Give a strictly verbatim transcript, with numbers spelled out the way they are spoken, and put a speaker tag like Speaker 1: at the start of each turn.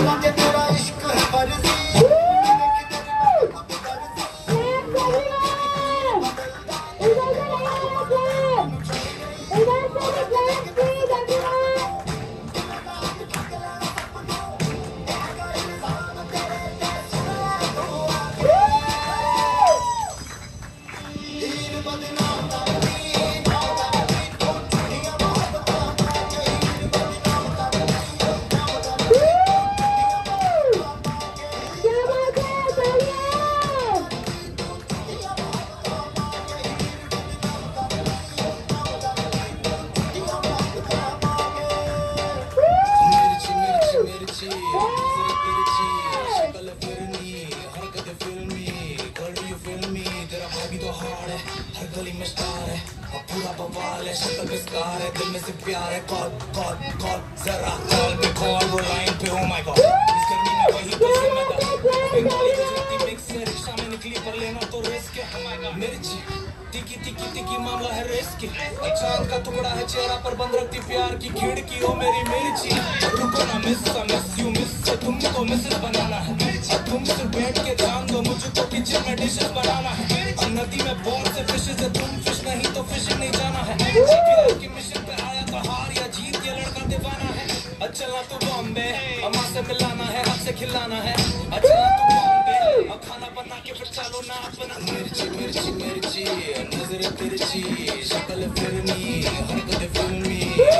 Speaker 1: गली में स्टार है और पूरा बवाल है, शक्ल में स्कार है, दिल में से प्यार है। कॉल कॉल कॉल जरा कॉल पे कॉल वो लाइन पे, ओ माय गॉड इस गर्मी में वही तो जिम्मेदार बंगाली गुजराती मिक्स है, रिक्शा में निकली पर लेना तो रिस्क है। ओ माय गॉड मिर्ची टिकी टिकी टिकी मामला है रिस्क, चांद का टुकड़ा है चेहरा पर बंद रखती प्यार की खिड़की। ओ मेरी मिर्ची रुको ना मिस मिस यू मिस से तुमको मिसेस बनाना है, तुम सिर्फ बैठ के जान दो मुझको किचन में डिशेस बनाना है। नदी में बहुत से फिशेस है, तुम फिश नहीं तो फिशिंग नहीं जाना है। की मिशन पे आया तो हार या जीत ये लड़का दीवाना है। चला तो बॉम्बे अम्मा से मिलाना है, हाथ से खिलाना है। चला तो बॉम्बे अब खाना बना के फिर चलो ना अपना। मिर्ची मिर्ची मिर्ची नजर तिरछी शक्ल फिरनी हरकत फिल्मी।